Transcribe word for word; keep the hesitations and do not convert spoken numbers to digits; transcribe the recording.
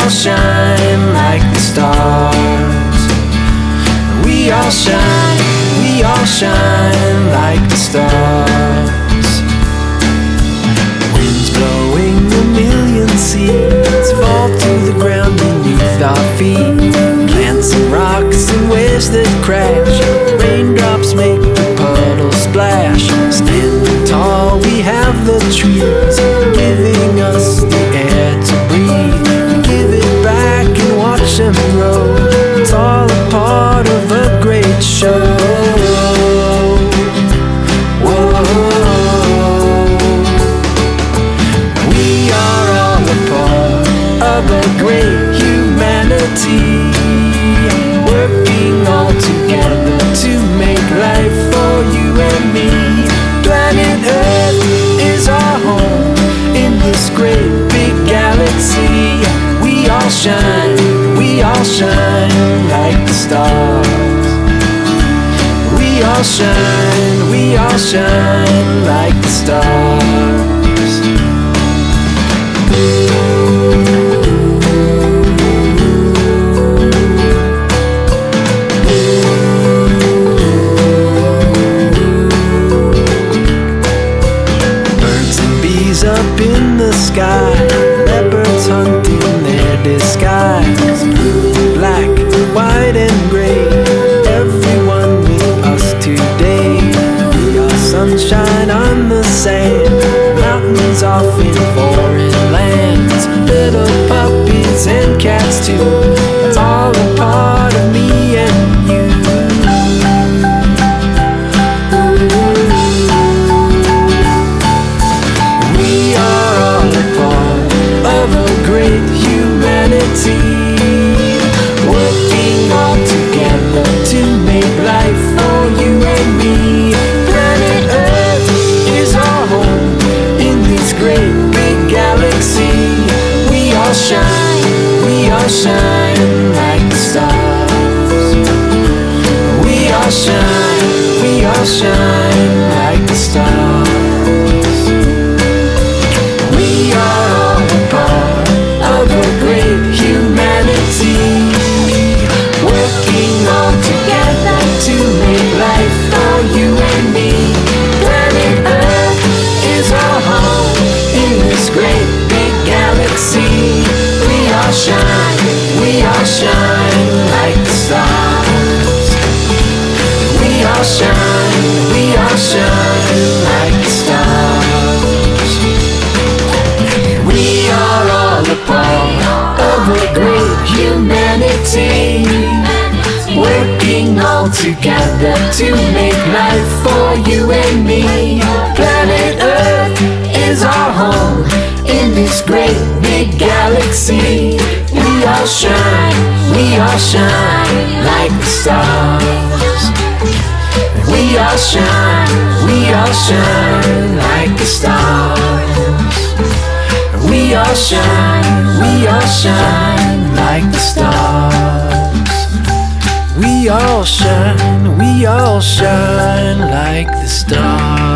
all shine like the stars. We all shine, we all shine like the stars. Winds blowing a million seeds fall to the ground beneath our feet. Plants and rocks and waves that crash, raindrops make the puddles splash. Standing tall, we have the trees, giving us the air to breathe. We give it back and watch them grow. It's all a part of a great show. Whoa. We are all a part of a great humanity, working all together to make life for you and me. Planet Earth is our home in this great big galaxy. We all shine, we all shine like the stars. We all shine, we all shine like the stars. Up in the sky, leopards hunting their disguise. Blue, black, white and gray, everyone with us today. We are sunshine on the sand, mountains off in foreign lands. Little puppies and cats too, it's all a part of me and you. Working all together to make life for you and me. Planet Earth is our home in this great big galaxy. We all shine, we all shine like the stars. We all shine, we all shine like the stars. We are all a part of a great humanity, working all together to make life for you and me. Planet Earth is our home in this great big galaxy. We all shine, we all shine like the stars. We all shine, we all shine like the stars. We are all a part of a great humanity, working all together to make life for you and me. Planet Earth is our home in this great big galaxy. We all shine, we all shine like the stars. We all shine, we all shine like the stars. We all shine, we all shine like the stars. We all shine, we all shine like the stars.